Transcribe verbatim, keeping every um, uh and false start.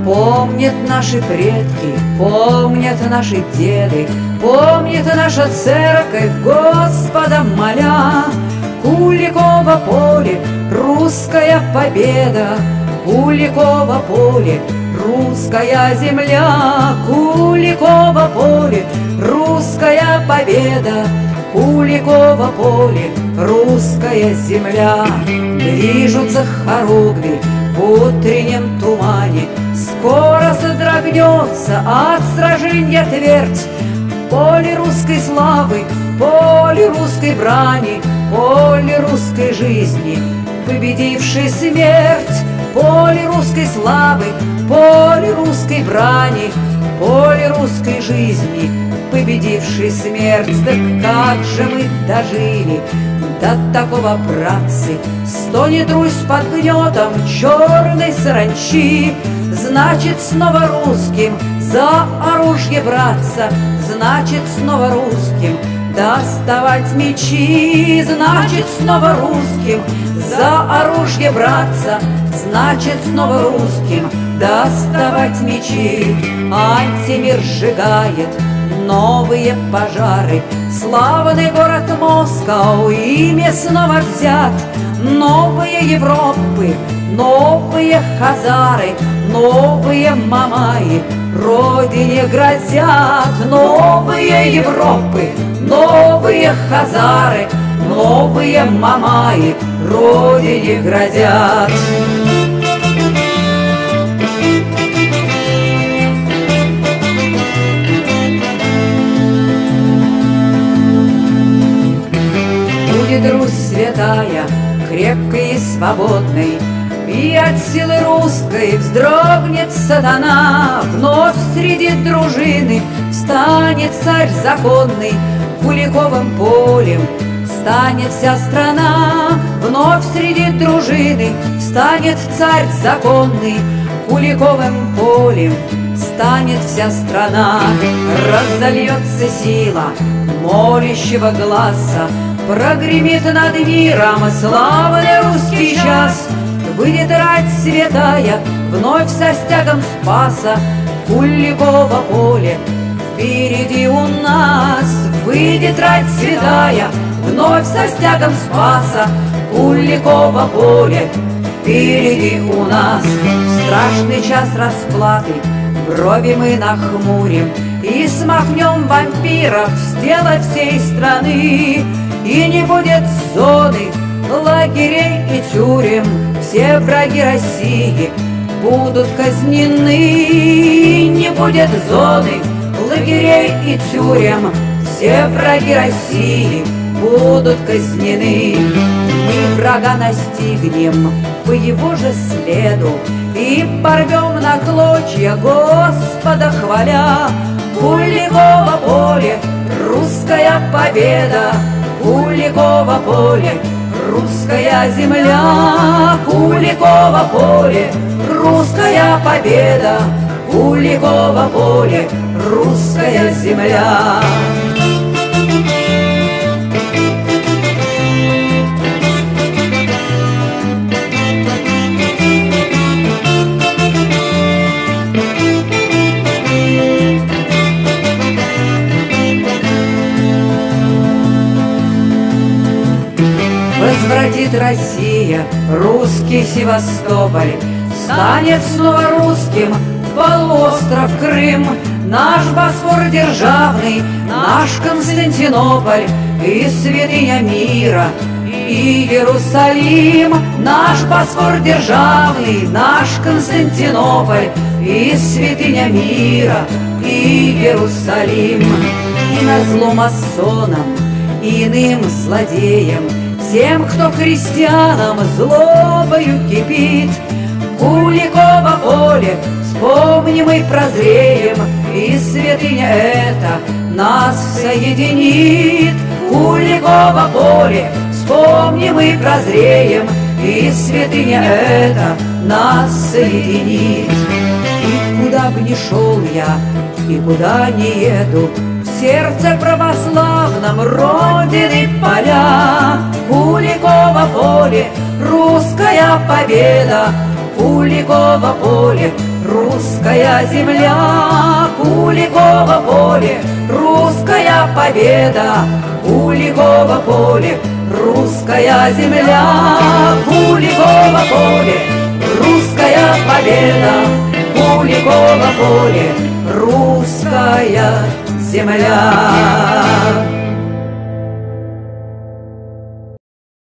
Помнят наши предки, помнят наши деды, помнит наша церковь, Господа моля. Куликово поле, русская победа, Куликово поле, русская земля. Куликово поле, русская победа, Куликово поле, русская земля. Движутся хоругви в утреннем тумане, скоро содрогнется от сраженья твердь. Поле русской славы, поле русской брани, поле русской жизни, победившей смерть. Поле русской славы, поле русской брани, поле русской жизни, победившей смерть. Да как же мы дожили до такого, братцы, стонет Русь под гнетом черной саранчи. Значит, снова русским за оружие браться, значит, снова русским доставать мечи. Значит, снова русским за оружие браться, значит, снова русским доставать мечи. Антимир сжигает новые пожары, славный город Москва, имя снова взят. Новые Европы, новые хазары, новые Мамаи родине грозят. Новые Европы, новые хазары, новые Мамаи родине грозят. Будет Русь святая, крепкой и свободной, и от силы русской вздрогнет сатана. Вновь среди дружины встанет царь законный, Куликовым полем станет вся страна. Вновь среди дружины встанет царь законный, Куликовым полем станет вся страна. Разольется сила молящего глаза, прогремит над миром славный русский час. Выйдет рать святая вновь со стягом Спаса, Куликово поле впереди у нас. Выйдет рать святая вновь со стягом Спаса, Куликово поле впереди у нас. В страшный час расплаты брови мы нахмурим и смахнем вампиров с тела всей страны. И не будет зоны, лагерей и тюрем, все враги России будут казнены. Не будет зоны, лагерей и тюрем, все враги России будут казнены. Мы врага настигнем по его же следу и порвем на клочья, Господа хваля. Куликово поле, русская победа, Куликово поле, русская земля. Куликово поле, русская победа, Куликово поле, русская земля. Возвратит Россия русский Севастополь, станет снова русским полуостров Крым. Наш Босфор державный, наш Константинополь и святыня мира, и Иерусалим. Наш Босфор державный, наш Константинополь и святыня мира, и Иерусалим. И назло масонам, и иным злодеям, тем, кто христианам злобою кипит, Куликово поле вспомним и прозреем, и святыня эта нас соединит. Куликово поле вспомним и прозреем, и святыня эта нас соединит. И куда б ни шел я, и куда ни еду, в сердце православном родины поля. Куликово поле, русская победа, Куликово поле, русская земля, Куликово поле, русская победа, Куликово поле, русская земля, Куликово поле, русская победа, Куликово поле, русская земля.